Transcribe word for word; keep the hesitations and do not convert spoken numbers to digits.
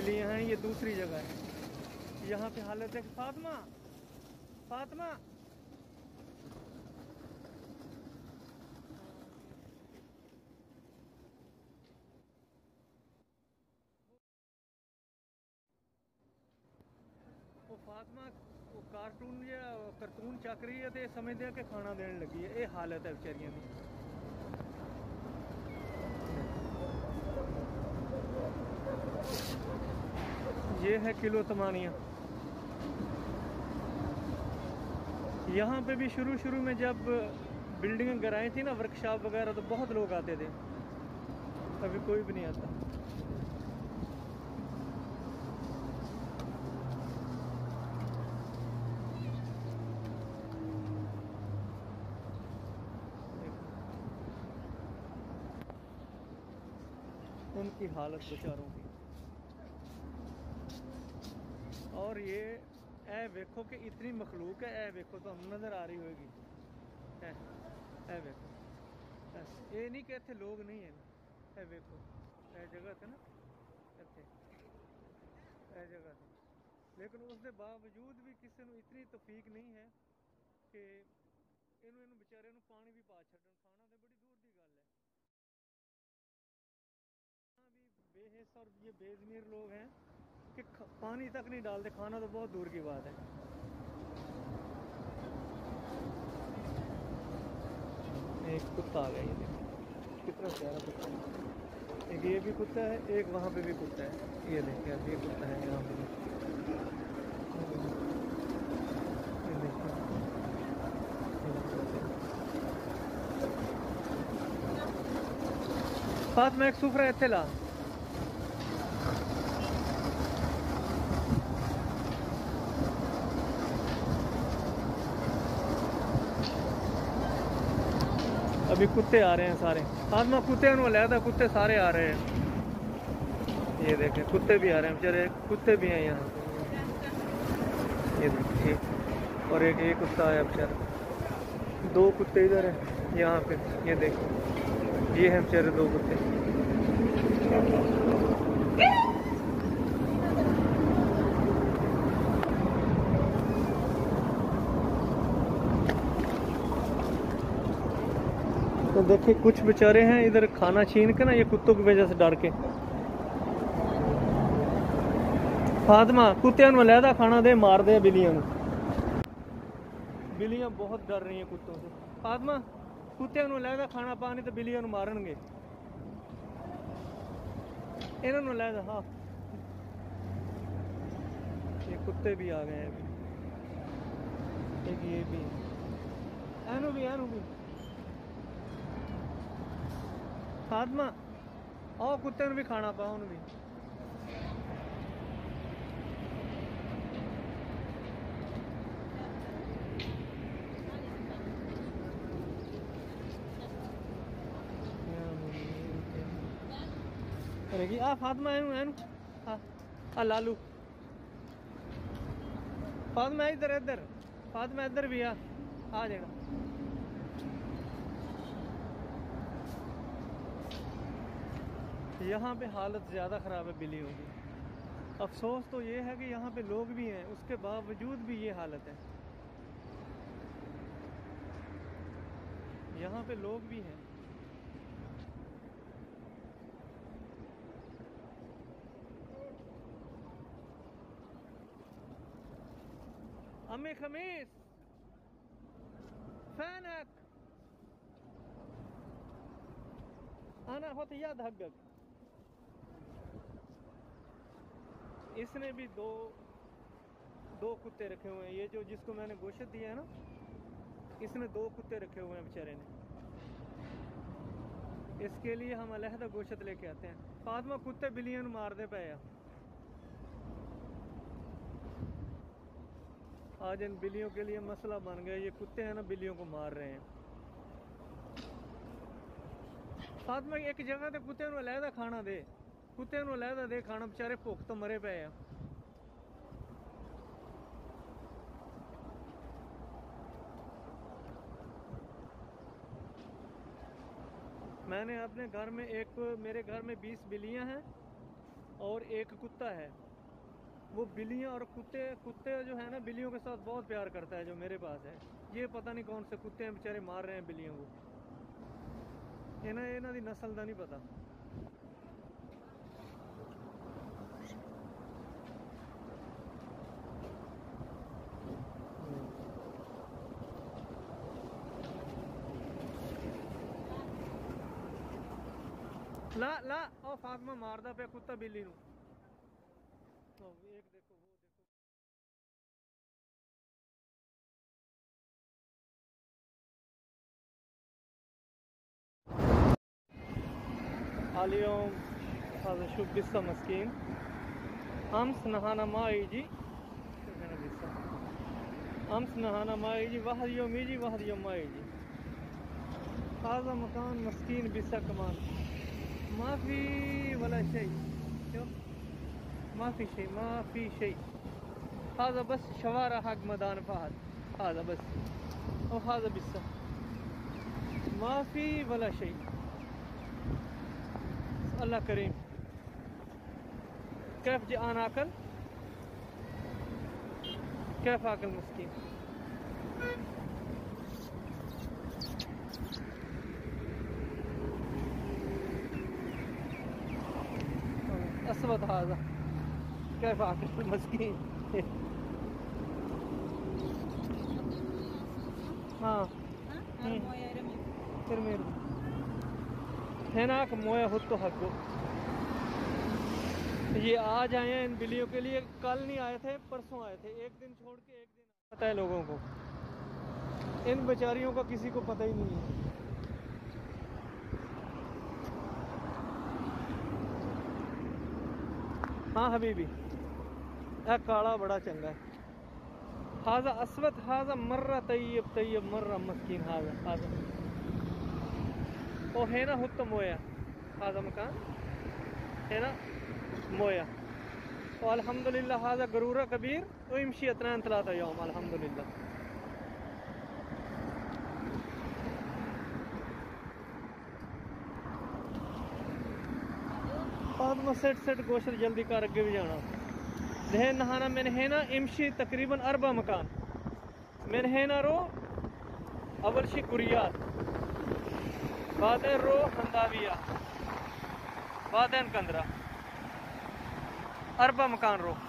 बिल्लियाँ हैं, ये दूसरी जगह है। यहाँ पे हालत है। फातिमा, फातिमा, वो फातिमा वो कार्टून या करतून चक रही है तो ये समझते हैं कि खाना देने लगी है। ये हालत है बेचारियों की। ये है किलो तमानिया। यहाँ पे भी शुरू शुरू में जब बिल्डिंग गिराई थी ना, वर्कशॉप वगैरह, तो बहुत लोग आते थे। अभी कोई भी नहीं आता। उनकी हालत बेचारों की। और ये ए देखो कि इतनी मखलूक है। ए देखो तो हम नज़र आ रही होगी। ए, ए देखो, ये नहीं कहते लोग नहीं है। ए देखो, ए जगह थे ना, इतने ए जगह थे, लेकिन उसके बावजूद भी किसी को इतनी तौफीक नहीं है कि इन्हों इन्हों बेचारे नूं पानी भी पा छड्डण। खाना तो बड़ी दूर की गल है। भी बेहिस और ये बेज़मीर लोग हैं कि पानी तक नहीं डालते, खाना तो बहुत दूर की बात है। एक कुत्ता आ गया, ये देखो कितना प्यारा कुत्ता है। एक ये भी कुत्ता है, एक वहाँ पे भी कुत्ता है। ये देखिए, अब ये कुत्ता है यहाँ पे। ये देखिए, साथ में एक सुफरा इत्थे ला। अभी कुत्ते आ रहे हैं सारे। आत्मा कुत्ते उन्होंने लाया था, कुत्ते सारे आ रहे हैं। ये देखें, कुत्ते भी आ रहे हैं बेचारे, कुत्ते भी हैं यहाँ। ये देखिए, और एक एक कुत्ता आया बेचारा। दो कुत्ते इधर हैं यहाँ पे। ये देखिए, ये हैं बेचारे दो कुत्ते। तो देखिए, कुछ बेचारे हैं इधर खाना छीन के ना, ये कुत्तों की वजह से डर के। फातिमा, कुत्तियां नूं अलहदा खाना दे, मार दे बिल्लियां नूं। बिल्लियां बहुत डर रही हैं कुत्तों से। फातिमा, कुत्तियां नूं अलहदा खाना पानी तो बिल्लियां नूं मारनगे। इन्हां नूं अलहदा। हाँ, ये कुत्ते भी आ गए हैं अभी। एक ये भी, एनू भी, एनू भी। फातिमा, आओ कुत्ते भी खाना पाओ उन्हें भी। रहेगी आ फातिमा, एनू एनू आ, आ लालू। फातिमा इधर इधर, फातिमा इधर भी आ, आ जाएगा। यहाँ पे हालत ज़्यादा ख़राब है बिल्लियों की। अफसोस तो ये है कि यहाँ पे लोग भी हैं, उसके बावजूद भी ये हालत है। यहाँ पे लोग भी हैं। अम्मी खमीस फैनक आना होता याद हक। इसने भी दो दो कुत्ते रखे हुए हैं। ये जो जिसको मैंने गोश्त दिया है ना, इसने दो कुत्ते रखे हुए हैं बेचारे ने। इसके लिए हम अलहदा गोश्त लेके आते हैं। फातिमा, कुत्ते बिल्लियां मार दे पे। आज इन बिल्लियों के लिए मसला बन गया। ये कुत्ते हैं ना, बिल्लियों को मार रहे हैं। फातिमा, एक जगह ते कुत्ते नूं अलहदा खाना दे, कुत्ते नूं अलहदा दे खाना, बेचारे भुख तो मरे पे हैं। मैंने अपने घर में एक, मेरे घर में बीस बिल्लियां हैं और एक कुत्ता है, वो बिल्लियाँ और कुत्ते कुत्ते जो है ना बिल्लियों के साथ बहुत प्यार करता है, जो मेरे पास है। ये पता नहीं कौन से कुत्ते हैं बेचारे, मार रहे हैं बिल्लियों को। इन्हें इन्हों की नस्ल का नहीं पता। ला ला ओ फातिमा मारदा पे कुत्ता बिल्ली नू। एक देखो वो देखो। اليوم هذا شوف قصة مسكين. أمس نهانا ما يجي أمس نهانا ما يجي واحد يوم يجي واحد يوم ما يجي. هذا مكان مسكين بسا كمان ما في ولا شيء. شوف ما في شيء ما في شيء. هذا بس شوارع حق ميدان فهد، هذا بس، وهذا بسا ما في ولا شيء. الله كريم. كيف جاءنا أكل؟ كيف أكل مسكين؟ أسود هذا كيف أكل مسكين. हाँ ارمي هناك مويه خود तो हक। ये आज आए हैं इन बिल्लियों के लिए, कल नहीं आए थे, परसों आए थे। एक दिन छोड़ के एक दिन पता है लोगों को, इन बेचारियों का किसी को पता ही नहीं है। हाँ हबीबी, ए काला बड़ा चंगा है। हाजा असवद हाजा मर्रा तैयब तैयब मर्रा मस्कीन। हाजा हाजा ओ है ना हुत्त मोया। हाजा मकान है ना मोया। तो अल्हम्दुलिल्लाह हाजा गरूरा कबीर तो इमशी अतनान तलाता यौम अल्हम्दुलिल्लाह। बाद में सेट सेट गोशत जल्दी कर अगे भी जाना। दहन नहाना मैंने है ना इमशी तकरीबन अरबा मकान मैंने है ना रो अवल शी कुरियात, बादन रो हंदाविया, बादन कंदरा, अरबा मकान रो।